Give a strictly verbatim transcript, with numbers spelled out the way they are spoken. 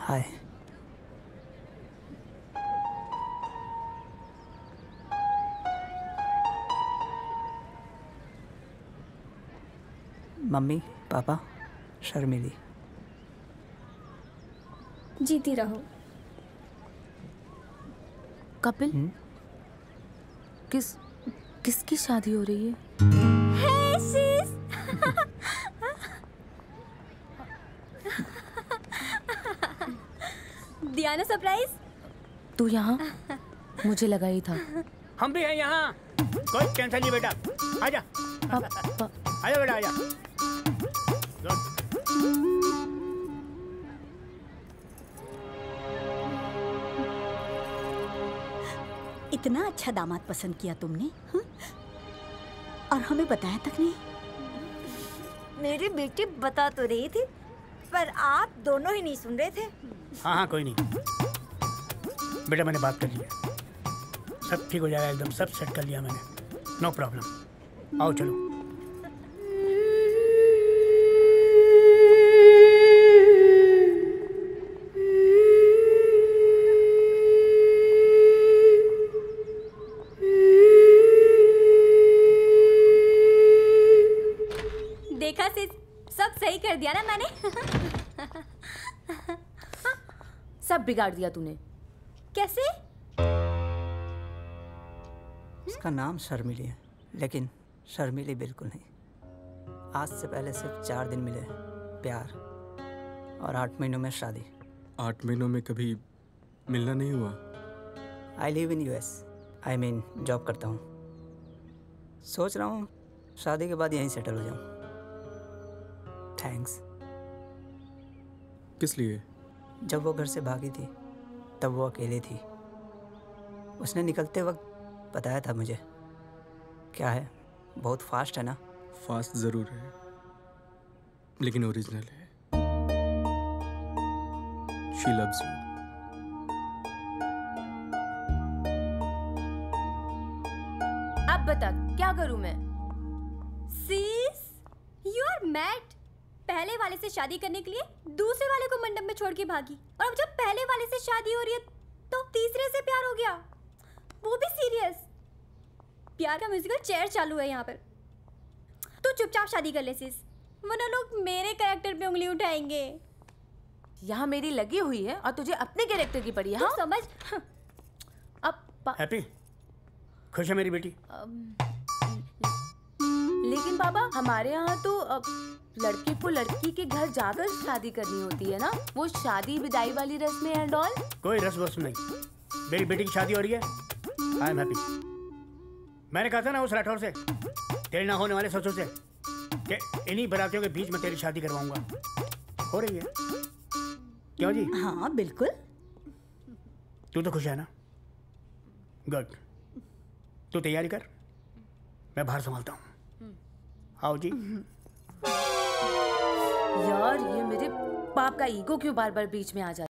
हाय। Mummy, पापा, शर्मिली। जीती रहो। कपिल, हुँ? किस किसकी शादी हो रही है? Hey sis! दिया ना सरप्राइज? तू यहाँ? मुझे लगा ही था। हम भी हैं यहाँ। कोई टेंशन नहीं बेटा, आजा पापा, आजा बेटा आजा। इतना अच्छा दामाद पसंद किया तुमने, हुँ? और हमें बताया तक नहीं। मेरी बेटी बता तो रही थी, पर आप दोनों ही नहीं सुन रहे थे। हाँ हाँ कोई नहीं बेटा, मैंने बात कर लिया, सब ठीक हो जाएगा एकदम, सब सेट कर लिया मैंने, नो प्रॉब्लम। आओ चलो। देखा सिस, सब सही कर दिया ना मैंने। सब बिगाड़ दिया तूने। कैसे? उसका नाम शर्मिली है, लेकिन शर्मिली बिल्कुल नहीं। आज से पहले सिर्फ चार दिन मिले प्यार, और आठ महीनों में शादी। आठ महीनों में कभी मिलना नहीं हुआ? I live in US, I mean job करता हूँ। सोच रहा हूँ शादी के बाद यहीं सेटल हो जाऊँ। थैंक्स। किस लिए? जब वो घर से भागी थी तब वो अकेली थी। उसने निकलते वक्त बताया था मुझे। क्या है, बहुत फास्ट है ना? फास्ट ज़रूर है, लेकिन ओरिजिनल है। She loves you. अब बता क्या करूं मैं? Sis, you are mad. पहले वाले से शादी करने के लिए दूसरे वाले को मंडप में छोड़ के भागी, और अब जब पहले वाले से शादी हो रही है तो तीसरे से प्यार हो गया, वो भी सीरियस। प्यार का म्यूजिकल चेयर चालू है यहाँ पर। तू चुपचाप शादी कर ले सिस, वरना लोग मेरे कैरेक्टर पे उंगली उठाएंगे। यहाँ मेरी लगी हुई है और तुझे अपने कैरेक्टर की पड़ी है। तू हाँ? समझ। अब हैप्पी, खुश है मेरी बेटी? लेकिन बाबा, हमारे यहाँ तो अब लड़के को लड़की के घर जाकर शादी करनी होती है ना, वो शादी विदाई वाली रस्में एंड ऑल। कोई रस्म वस्म नहीं, मेरी बेटी की शादी हो रही है, आई एम हैप्पी। मैंने कहा था ना उस राठौर से, तेरे ना होने वाले ससुर से, कि इन्हीं बरातियों के बीच में तेरी शादी करवाऊंगा। हो रही है। क्यों जी? हाँ बिल्कुल। तू तो खुश है ना? गुड। तू तैयारी कर, मैं बाहर संभालता हूँ। आओ जी। यार, ये मेरे बाप का ईगो क्यों बार बार बीच में आ जाता है?